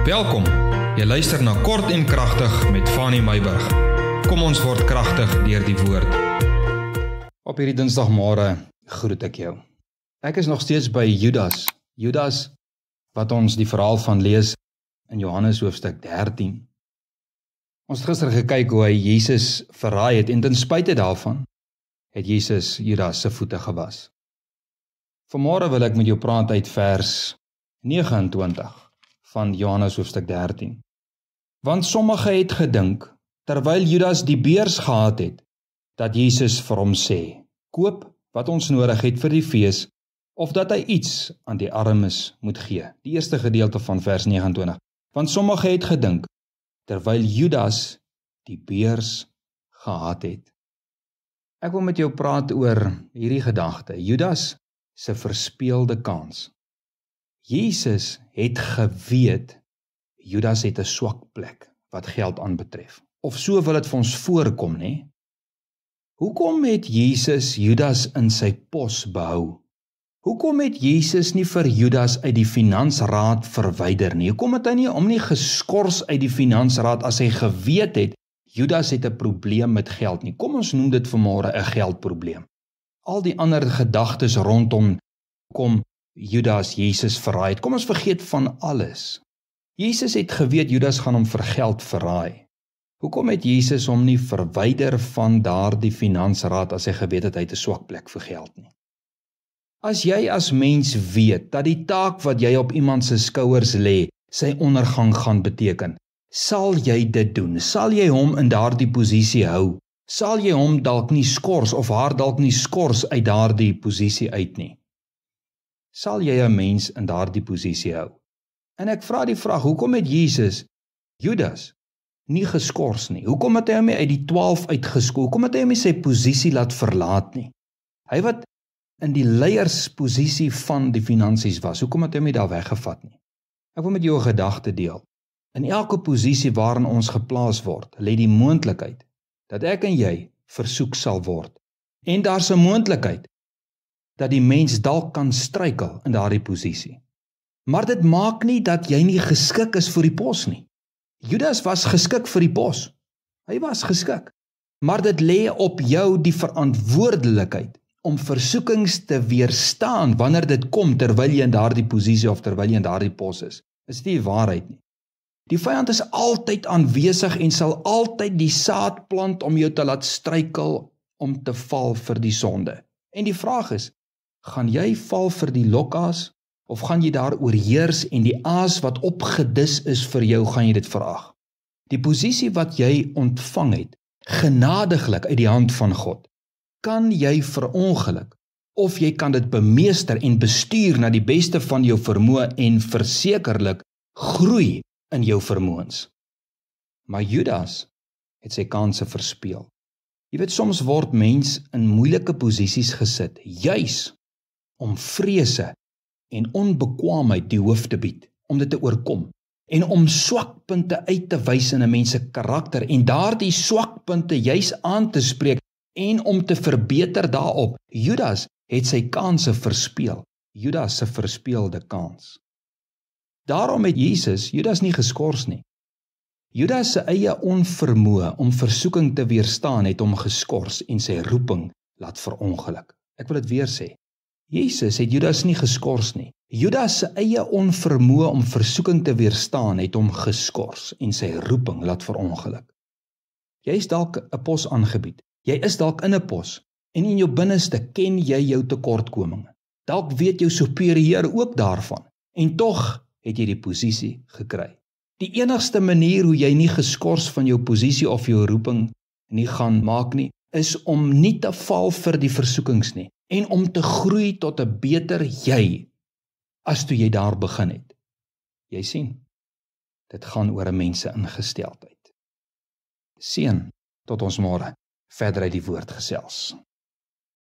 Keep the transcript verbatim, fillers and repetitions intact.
Welkom, jy luister na Kort en Kragtig met Fanie Myburgh. Kom ons word kragtig deur die woord. Op hierdie dinsdagmôre groet ek jou. Ek is nog steeds by Judas. Judas, wat ons die verhaal van lees in Johannes hoofstuk dertien. Ons het gister gekyk hoe hy Jesus verraai het en ten spyte daarvan het Jesus Judas se voete gewas. Vanmôre wil ek met jou praat uit vers negenentwintig van Johannes hoofstuk dertien. Want sommige het gedink, terwyl Judas die beurs gehad het, dat Jesus vir hom sê, koop wat ons nodig het vir die fees, of dat hy iets aan die armes moet gee. Die eerste gedeelte van vers negenentwintig. Want sommige het gedink, terwyl Judas die beurs gehad het. Ek wil met jou praat oor hierdie gedagte, Judas se verspeelde kans. Jesus het geweet, Judas het 'n swak plek wat geld aanbetref. Of so wil dit vir ons voorkom, né? Hoekom het Jesus Judas in sy pos behou? Hoekom het Jesus nie vir Judas uit die finansraad verwyder nie? Hoekom het hy nie hom nie geskort uit die finansraad as hy geweet het, Judas het 'n probleem met geld nie? Kom ons noem dit vanmôre 'n geldprobleem. Al die ander gedagtes rondom kom Judas Jesus verraai het. Kom ons vergeet van alles. Jesus het geweet Judas gaan hom vir geld verraai. Hoekom het Jesus hom nie verwyder van daardie finansraad as hy geweet het hy het 'n swak plek vir geld nie? As jy as mens weet dat die taak wat jy op iemand se skouers lê, sy ondergang gaan beteken, sal jy dit doen? Sal jy hom in daardie posisie hou? Sal jy hom dalk nie skors of haar dalk nie skors uit daardie posisie uit nie? Sal jy 'n mens in daardie posisie hou? En ek vra die vraag, hoekom het Jesus Judas nie geskors nie? Hoekom het hy hom nie uit die twaalf uitgeskool? Hoekom het hy hom nie sy posisie laat verlaat nie? Hy wat in die leiersposisie van die finansies was, hoekom het hy hom nie daar weggevat nie? Ek wil met jou 'n gedagte deel. In elke posisie waarin ons geplaas word, lê die moontlikheid dat ek en jy versoek sal word. En daar's 'n moontlikheid dat die mens dalk kan struikel in daardie posisie. Maar dit maak nie dat jy nie geskik is vir die pos nie. Judas was geskik vir die pos. Hy was geskik. Maar dit lê op jou die verantwoordelikheid om versoekings te weerstaan wanneer dit kom terwyl jy in daardie posisie of terwyl jy in daardie pos is. Is nie die waarheid nie. Die vyand is altyd aanwesig en sal altyd die saad plant om jou te laat struikel om te val vir die sonde. En die vraag is, gaan jy val vir die lokaas of gaan jy daar oorheers en die aas wat opgedis is vir jou, gaan jy dit verag? Die posisie wat jy ontvang het, genadiglik uit die hand van God, kan jy verongeluk of jy kan dit bemeester en bestuur na die beste van jou vermoë en versekerlik groei in jou vermoëns. Maar Judas het sy kanse verspeel. Jy weet, soms word mens in moeilike posisies gesit, juis om vrese en onbekwaamheid die hoof te bied, om dit te oorkom, en om swakpunte uit te wys in 'n mens se karakter, en daardie swakpunte juis aan te spreek, en om te verbeter daarop. Judas het sy kanse verspeel, Judas se verspeelde kans. Daarom het Jesus Judas nie geskort nie. Judas se eie onvermoë om versoeking te weerstaan het hom geskort en sy roeping laat verongeluk. Ek wil dit weer sê. Jesus het Judas nie geskort nie. Judas se eie onvermoë om versoeking te weerstaan het hom geskort en sy roeping laat verongeluk. Jy is dalk 'n pos aangebied. Jy is dalk in 'n pos en in jou binneste ken jy jou tekortkominge. Dalk weet jou superieur ook daarvan en tog het jy die posisie gekry. Die enigste manier hoe jy nie geskort van jou posisie of jou roeping nie gaan maak nie, is om nie te val vir die versoekings nie en om te groei tot 'n beter jy as toe jy daar begin het. Jy sien, dit gaan oor 'n mens se ingesteldheid. Seën tot ons môre verder uit die woord gesels.